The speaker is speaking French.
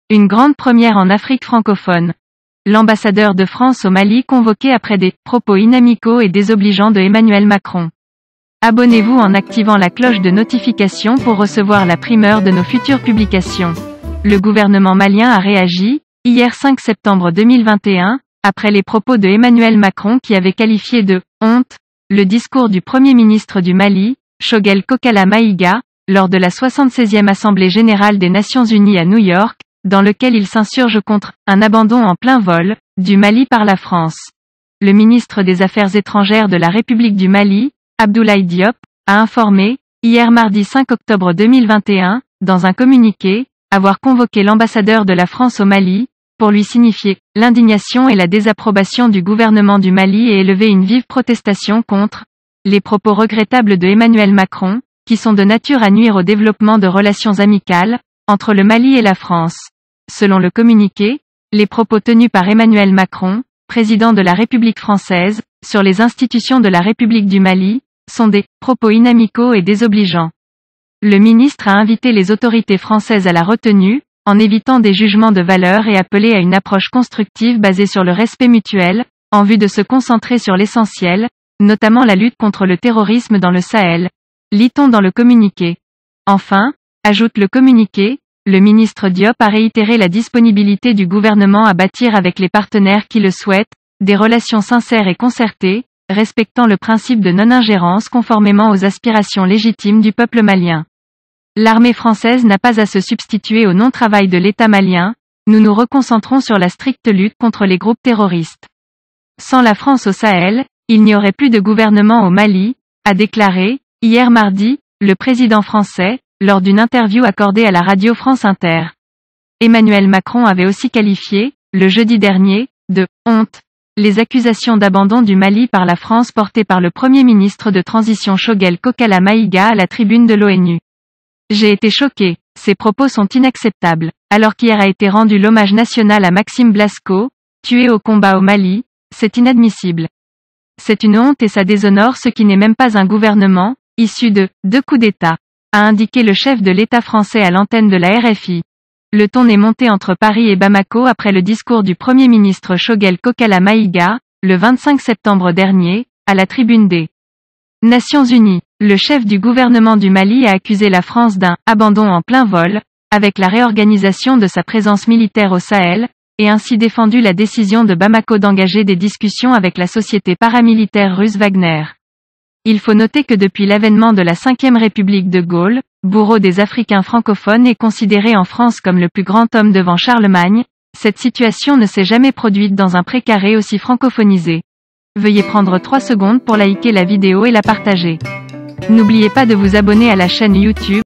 Une grande première en Afrique francophone. L'ambassadeur de France au Mali convoqué après des propos inamicaux et désobligeants de Emmanuel Macron. Abonnez-vous en activant la cloche de notification pour recevoir la primeur de nos futures publications. Le gouvernement malien a réagi, hier 5 septembre 2021, après les propos de Emmanuel Macron qui avait qualifié de « honte » le discours du Premier ministre du Mali, Choguel Kokalla Maïga, lors de la 76e Assemblée générale des Nations unies à New York, dans lequel il s'insurge contre « un abandon en plein vol » du Mali par la France. Le ministre des Affaires étrangères de la République du Mali, Abdoulaye Diop, a informé, hier mardi 5 octobre 2021, dans un communiqué, avoir convoqué l'ambassadeur de la France au Mali, pour lui signifier l'indignation et la désapprobation du gouvernement du Mali et élever une vive protestation contre les propos regrettables de Emmanuel Macron, qui sont de nature à nuire au développement de relations amicales entre le Mali et la France. Selon le communiqué, les propos tenus par Emmanuel Macron, président de la République française, sur les institutions de la République du Mali, sont des propos inamicaux et désobligeants. Le ministre a invité les autorités françaises à la retenue, en évitant des jugements de valeur et appelé à une approche constructive basée sur le respect mutuel, en vue de se concentrer sur l'essentiel, notamment la lutte contre le terrorisme dans le Sahel. Lit-on dans le communiqué. Enfin, ajoute le communiqué, le ministre Diop a réitéré la disponibilité du gouvernement à bâtir avec les partenaires qui le souhaitent, des relations sincères et concertées, respectant le principe de non-ingérence conformément aux aspirations légitimes du peuple malien. L'armée française n'a pas à se substituer au non-travail de l'État malien, nous nous reconcentrons sur la stricte lutte contre les groupes terroristes. Sans la France au Sahel, il n'y aurait plus de gouvernement au Mali, a déclaré, hier mardi, le président français, lors d'une interview accordée à la radio France Inter. Emmanuel Macron avait aussi qualifié, le jeudi dernier, de « honte » les accusations d'abandon du Mali par la France portées par le Premier ministre de transition Choguel Kokalla Maïga à la tribune de l'ONU. J'ai été choqué, ces propos sont inacceptables. Alors qu'hier a été rendu l'hommage national à Maxime Blasco, tué au combat au Mali, c'est inadmissible. C'est une honte et ça déshonore ce qui n'est même pas un gouvernement, issu de « deux coups d'État », a indiqué le chef de l'État français à l'antenne de la RFI. Le ton est monté entre Paris et Bamako après le discours du Premier ministre Choguel Kokalla Maïga, le 25 septembre dernier, à la tribune des Nations Unies. Le chef du gouvernement du Mali a accusé la France d'un « abandon en plein vol », avec la réorganisation de sa présence militaire au Sahel, et ainsi défendu la décision de Bamako d'engager des discussions avec la société paramilitaire russe Wagner. Il faut noter que depuis l'avènement de la 5e République de Gaulle, bourreau des Africains francophones et considéré en France comme le plus grand homme devant Charlemagne, cette situation ne s'est jamais produite dans un précaré aussi francophonisé. Veuillez prendre 3 secondes pour liker la vidéo et la partager. N'oubliez pas de vous abonner à la chaîne YouTube.